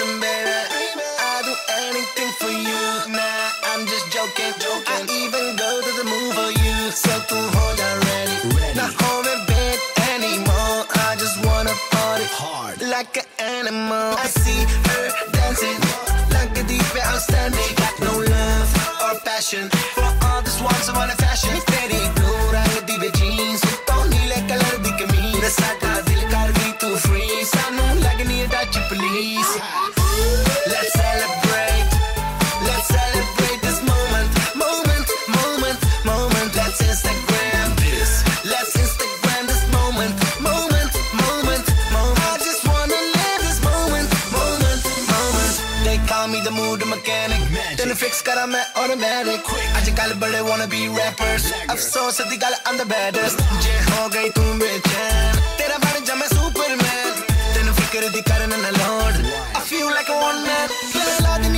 dreaming, baby. I do anything for you. Nah, I'm just joking. I even go to the moon for you. So tu hold on ready. Not hold it big anymore. I just wanna party hard like an animal. I see her dancing like a deep outstanding. Got no love or passion for all this once upon a fashion. Teri blue rang di jeans, to neele color di kameez. Sada dil kar gayi tu free. Sanu lagni hai touch please. Let's celebrate. Let's celebrate this moment. Let's Instagram this. Let's Instagram this moment. I just wanna live this moment. They call me the mood mechanic. Then fix kara main automatic. Ajkal bade wanna be rappers. Afsos di gal I'm the baddest. Je ho gayi tu bechain. Tera ban ja main Superman. Tenu fikr di karna na load. I feel like a one man.